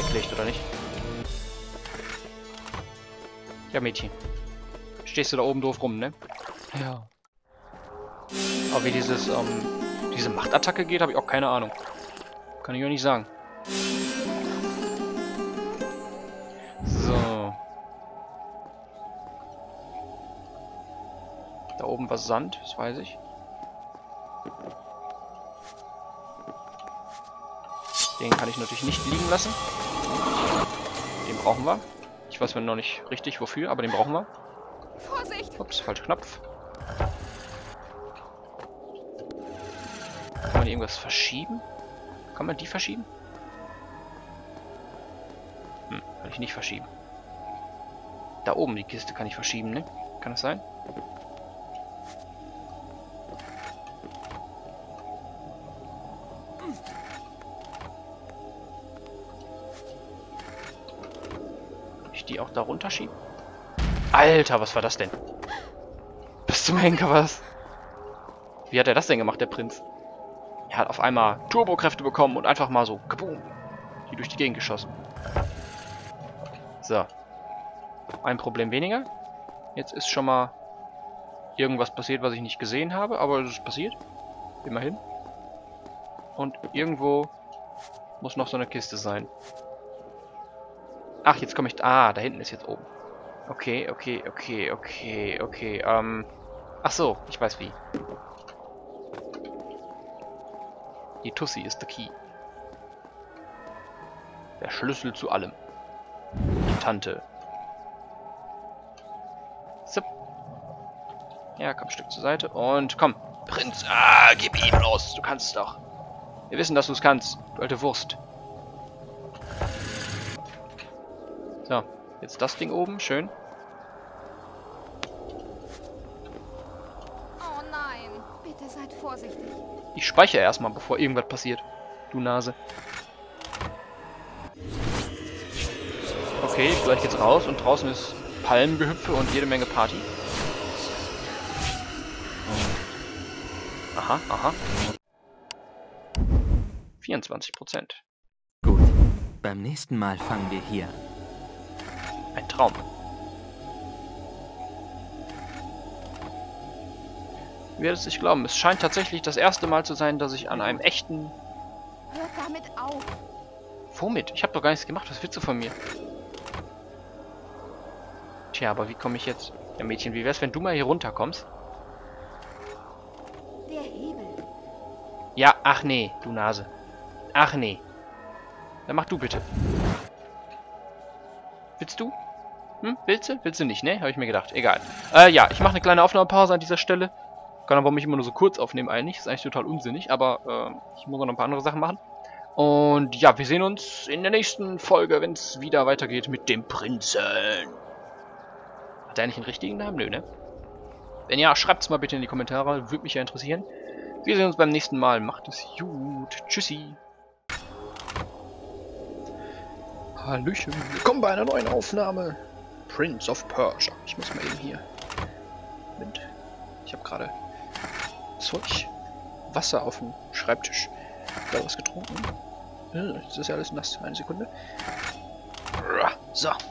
Pflicht, oder nicht? Ja, Mädchen. Stehst du da oben doof rum, ne? Ja. Aber wie diese Machtattacke geht, habe ich auch keine Ahnung. Kann ich auch nicht sagen. So. Da oben war Sand, das weiß ich. Den kann ich natürlich nicht liegen lassen. Den brauchen wir. Ich weiß noch nicht richtig wofür, aber den brauchen wir. Vorsicht! Ups, falscher Knopf. Kann man irgendwas verschieben? Kann man die verschieben? Hm, kann ich nicht verschieben. Da oben die Kiste kann ich verschieben, ne? Kann das sein? Die auch da runterschieben? Alter, was war das denn? Bis zum Henker was? Wie hat er das denn gemacht, der Prinz? Er hat auf einmal Turbokräfte bekommen und einfach mal so kaboom, die durch die Gegend geschossen. So. Ein Problem weniger. Jetzt ist schon mal irgendwas passiert, was ich nicht gesehen habe, aber es ist passiert. Immerhin. Und irgendwo muss noch so eine Kiste sein. Ach, jetzt komme ich... Ah, da hinten ist jetzt oben. Okay. Ach so, ich weiß wie. Die Tussi ist der Key. Der Schlüssel zu allem. Die Tante. Zip. Ja, komm ein Stück zur Seite. Und komm. Prinz, gib ihm los. Du kannst es doch. Wir wissen, dass du es kannst. Du alte Wurst. So, jetzt das Ding oben, schön. Oh nein, bitte seid vorsichtig. Ich speichere erstmal, bevor irgendwas passiert. Du Nase. Okay, gleich geht's raus und draußen ist Palmengehüpfe und jede Menge Party. Aha. 24%. Gut, beim nächsten Mal fangen wir hier. Ein Traum. Ihr werdet es nicht glauben, es scheint tatsächlich das erste Mal zu sein, dass ich an einem echten... Hört damit auf. Womit? Ich habe doch gar nichts gemacht, was willst du von mir? Tja, aber wie komme ich jetzt... Ja, Mädchen, wie wär's, wenn du mal hier runterkommst? Der Hebel. Ja, ach nee, du Nase. Ach nee. Dann mach du bitte. Willst du? Hm, willst du? Willst du nicht, ne? Habe ich mir gedacht. Egal. Ja, ich mache eine kleine Aufnahmepause an dieser Stelle. Kann aber mich immer nur so kurz aufnehmen eigentlich. Ist eigentlich total unsinnig, aber ich muss noch ein paar andere Sachen machen. Und ja, wir sehen uns in der nächsten Folge, wenn es wieder weitergeht mit dem Prinzen. Hat er eigentlich einen richtigen Namen? Nö, ne? Wenn ja, schreibt es mal bitte in die Kommentare. Würde mich ja interessieren. Wir sehen uns beim nächsten Mal. Macht es gut. Tschüssi. Hallöchen. Willkommen bei einer neuen Aufnahme. Prince of Persia. Ich muss mal eben hier. Moment. Ich habe gerade Zeug. Wasser auf dem Schreibtisch. Da was getrunken. Jetzt ist ja alles nass. Eine Sekunde. So.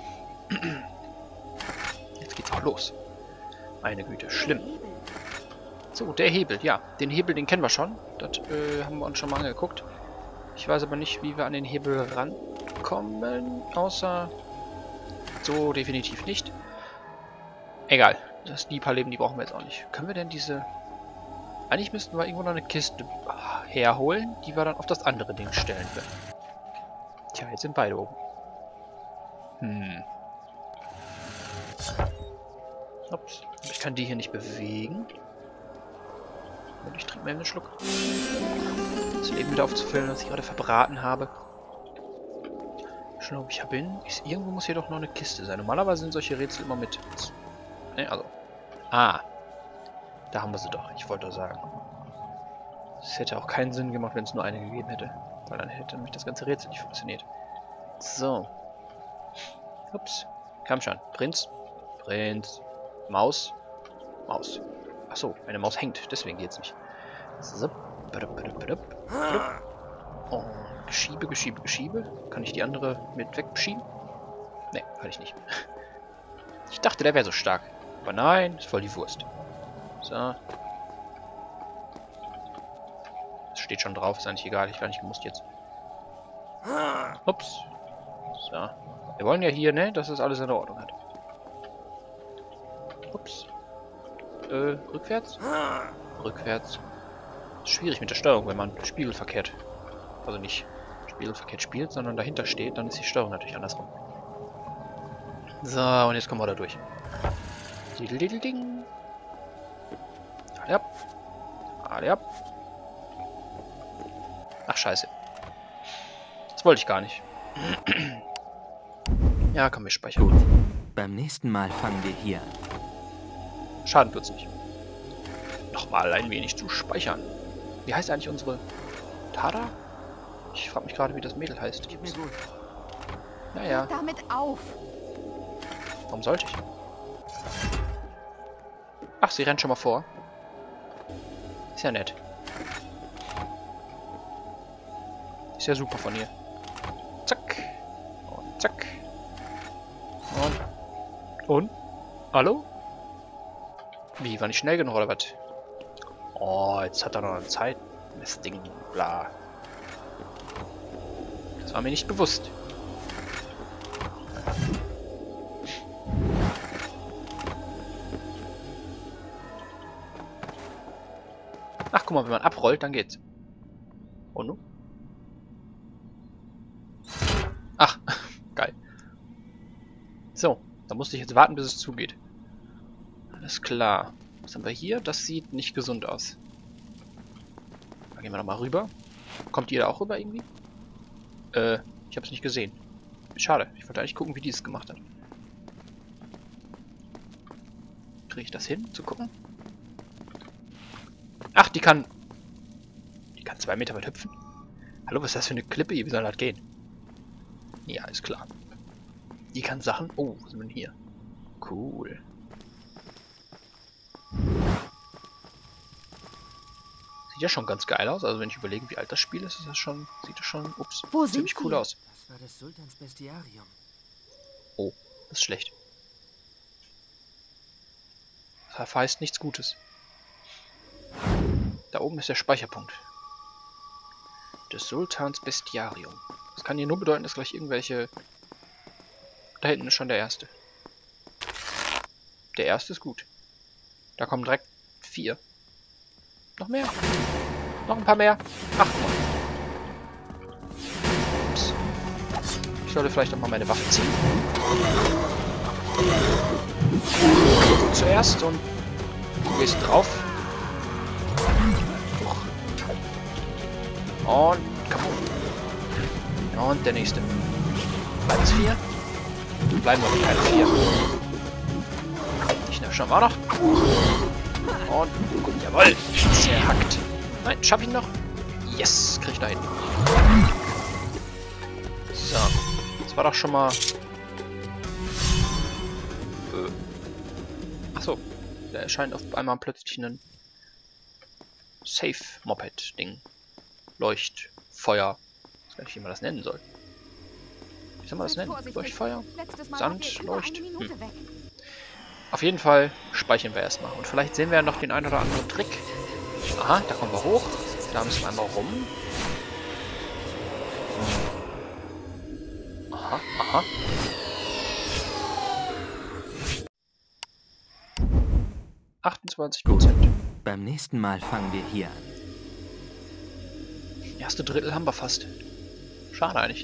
Jetzt geht's auch los. Meine Güte, schlimm. So, der Hebel. Ja, den Hebel, den kennen wir schon. Das haben wir uns schon mal angeguckt. Ich weiß aber nicht, wie wir an den Hebel rankommen. Außer... So, definitiv nicht. Egal. Die paar Leben, die brauchen wir jetzt auch nicht. Können wir denn diese... Eigentlich müssten wir irgendwo noch eine Kiste herholen, die wir dann auf das andere Ding stellen können. Tja, jetzt sind beide oben. Ups. Ich kann die hier nicht bewegen. Und ich trinke mir einen Schluck. Das Leben wieder aufzufüllen, was ich gerade verbraten habe. Schon, ob ich bin. Irgendwo muss hier doch noch eine Kiste sein. Normalerweise sind solche Rätsel immer mit. Ne, also. Ah. Da haben wir sie doch. Ich wollte doch sagen. Es hätte auch keinen Sinn gemacht, wenn es nur eine gegeben hätte. Weil dann hätte nämlich das ganze Rätsel nicht funktioniert. So. Ups. Komm schon. Prinz. Prinz. Maus. Maus. Achso, meine Maus hängt. Deswegen geht's nicht. So. Und Geschiebe, Geschiebe, Geschiebe. Kann ich die andere mit wegschieben? Ne, kann ich nicht. Ich dachte, der wäre so stark. Aber nein, ist voll die Wurst. So. Das steht schon drauf, ist eigentlich egal. Ich war nicht gemusst jetzt. Ups. So. Wir wollen ja hier, ne, dass das alles in Ordnung hat. Ups. Rückwärts? Rückwärts. Ist schwierig mit der Steuerung, wenn man spiegelverkehrt. Also nicht spiegelverkehrt spielt, sondern dahinter steht, dann ist die Steuerung natürlich andersrum. So, und jetzt kommen wir da durch. Ding. Alle ab. Alle ab. Ach, scheiße. Das wollte ich gar nicht. Ja, komm, wir speichern. Gut. Beim nächsten Mal fangen wir hier an. Schaden tut's nicht. Nochmal ein wenig zu speichern. Wie heißt eigentlich unsere Tada? Ich frage mich gerade, wie das Mädel heißt. Geht mir gut. Naja, Hört damit auf. warum sollte ich? Ach, sie rennt schon mal vor. Ist ja nett. Ist ja super von ihr. Zack. Und zack. Und? Hallo? Wie, war nicht schnell genug oder was? Oh, jetzt hat er noch eine Zeit. Das Ding, bla. Das war mir nicht bewusst. Ach, guck mal, wenn man abrollt, dann geht's. Oh, no? Ach, geil. So, da musste ich jetzt warten, bis es zugeht. Alles klar. Was haben wir hier? Das sieht nicht gesund aus. Da gehen wir nochmal rüber. Kommt ihr da auch rüber irgendwie? Ich habe es nicht gesehen. Schade. Ich wollte eigentlich gucken, wie die es gemacht hat. Kriege ich das hin, zu gucken? Ach, die kann 2 Meter weit hüpfen. Hallo, was ist das für eine Klippe hier? Wie soll das gehen? Ja, ist klar. Die kann Sachen... Oh, was sind wir denn hier? Cool. Sieht ja schon ganz geil aus. Also wenn ich überlege, wie alt das Spiel ist, sieht das schon, ups, Wo sind ziemlich cool die? aus. Das war des Sultans Bestiarium. Oh, das ist schlecht. Das heißt nichts Gutes. Da oben ist der Speicherpunkt. Des Sultans Bestiarium. Das kann hier nur bedeuten, dass gleich irgendwelche... Da hinten ist schon der erste. Der erste ist gut. Da kommen direkt 4. Noch mehr? Noch ein paar mehr? Ach, guck mal. Ups. Ich sollte vielleicht auch mal meine Waffe ziehen. Zuerst und du gehst drauf. Und kaputt. Und der nächste. Bleiben es 4? Bleiben wir keine 4. Ich schauen wir noch. Und gut, jawohl. Zerhackt. Nein, schaff ich ihn noch? Yes, krieg ich da hin. So. Das war doch schon mal... Achso. Da erscheint auf einmal plötzlich ein Safe-Moped-Ding. Leuchtfeuer. Ich weiß gar nicht, wie man das nennen soll. Wie soll man das nennen? Leuchtfeuer? Sand, Leucht? Auf jeden Fall speichern wir erstmal. Und vielleicht sehen wir ja noch den einen oder anderen Trick. Aha, da kommen wir hoch. Da müssen wir einmal rum. Aha, aha. %. Beim nächsten Mal fangen wir hier an. Erste Drittel haben wir fast. Schade eigentlich.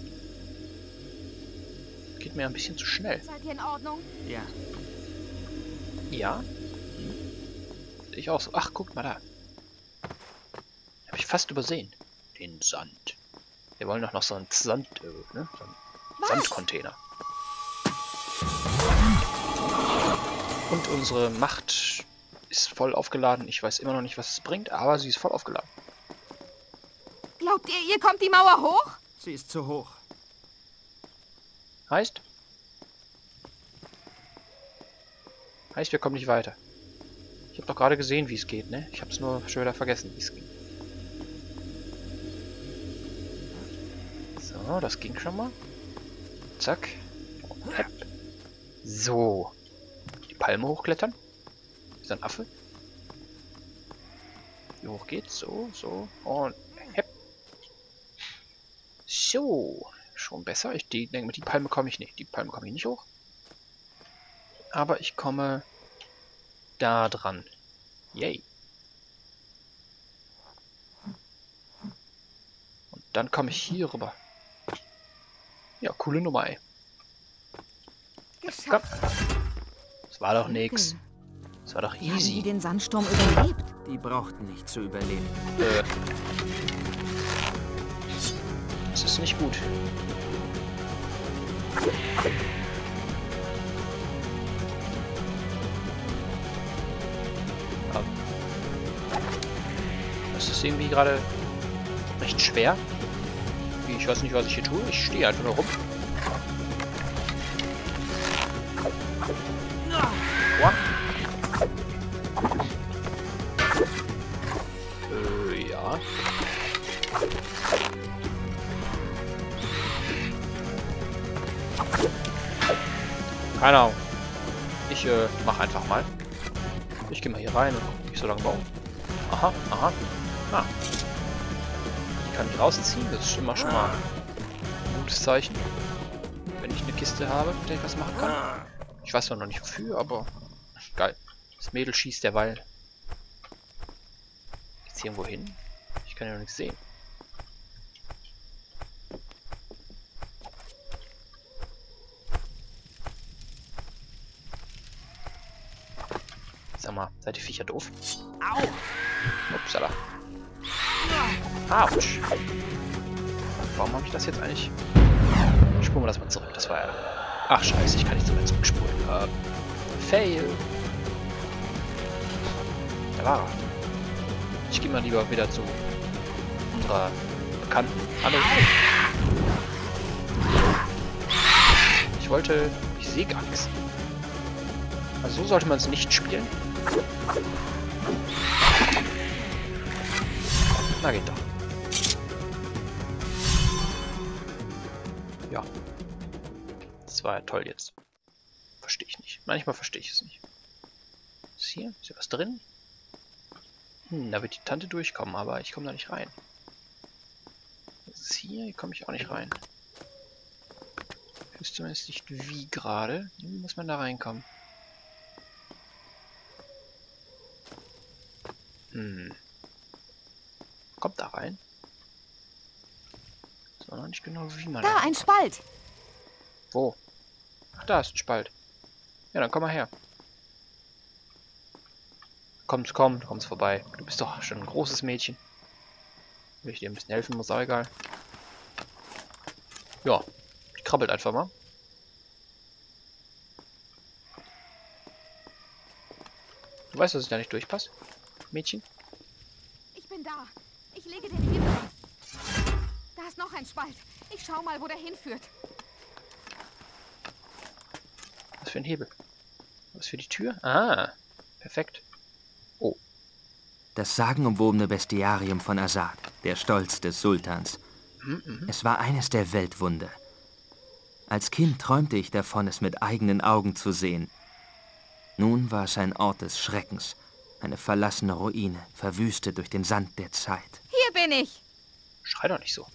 Geht mir ein bisschen zu schnell. Seid ihr in Ordnung? Ja. Ja? Ich auch so. Ach, guckt mal da. Habe ich fast übersehen. Den Sand. Wir wollen doch noch so einen Sand, ne? So einen Sandcontainer. Und unsere Macht ist voll aufgeladen. Ich weiß immer noch nicht, was es bringt, aber sie ist voll aufgeladen. Glaubt ihr, ihr kommt die Mauer hoch? Sie ist zu hoch. Heißt, wir kommen nicht weiter. Ich habe doch gerade gesehen, wie es geht, ne? Ich habe es nur schon wieder vergessen, wie es geht. So, das ging schon mal. Zack. Hepp. So. Die Palme hochklettern. Ist ein Affe. Wie hoch geht's? So, so. Und hepp. So. Schon besser. Ich denke, mit die Palme komme ich nicht. Die Palme komme ich nicht hoch. Aber ich komme da dran. Yay. Und dann komme ich hier rüber. Ja, coole Nummer, ey. Komm. Das war doch nix. Das war doch Wie haben die easy. den Sandsturm überlebt? Die brauchten nicht zu überleben. Das ist nicht gut. Das ist irgendwie gerade recht schwer. Ich weiß nicht, was ich hier tue. Ich stehe einfach nur rum. Aua. Ja. Keine Ahnung. Ich mach einfach mal. Ich gehe mal hier rein und gucke, wie ich so lange baue. Aha, aha. Ah. Die kann ich rausziehen. Das ist immer schon mal ein gutes Zeichen. Wenn ich eine Kiste habe, mit der ich was machen kann. Ich weiß zwar noch nicht wofür, aber geil. Das Mädel schießt derweil. Geht's hier irgendwo hin? Ich kann ja noch nichts sehen. Sag mal, seid ihr Viecher doof? Au! Upsala. Autsch. Warum habe ich das jetzt eigentlich? Spulen wir das mal zurück. Das war ja... Ach scheiße, ich kann nicht so weit zurückspulen. Fail. Da war er. Ich gehe mal lieber wieder zu unserer Bekannten. Hallo. Ich wollte... Ich sehe gar nichts. Also so sollte man es nicht spielen. Na geht doch. Ja. Das war ja toll jetzt. Verstehe ich nicht. Manchmal verstehe ich es nicht. Ist hier? Ist hier was drin? Da wird die Tante durchkommen, aber ich komme da nicht rein. Was ist hier? Hier komme ich auch nicht rein. Ich wüsste zumindest nicht wie gerade. Wie muss man da reinkommen? Kommt da rein? Ist auch noch nicht genau wie man... Da, ein Spalt. Wo? Ach, da ist ein Spalt. Ja, dann komm mal her. Komm, du kommst vorbei. Du bist doch schon ein großes Mädchen. Will ich dir ein bisschen helfen, muss auch egal. Ja, die krabbelt einfach mal. Du weißt, dass ich da nicht durchpasse, Mädchen? Ich bin da. Ich lege den Hebel an. Da ist noch ein Spalt. Ich schau mal, wo der hinführt. Was für ein Hebel? Was für die Tür? Ah, perfekt. Oh. Das sagenumwobene Bestiarium von Azad, der Stolz des Sultans. Es war eines der Weltwunder. Als Kind träumte ich davon, es mit eigenen Augen zu sehen. Nun war es ein Ort des Schreckens, eine verlassene Ruine, verwüstet durch den Sand der Zeit. Hier bin ich. Schrei doch nicht so.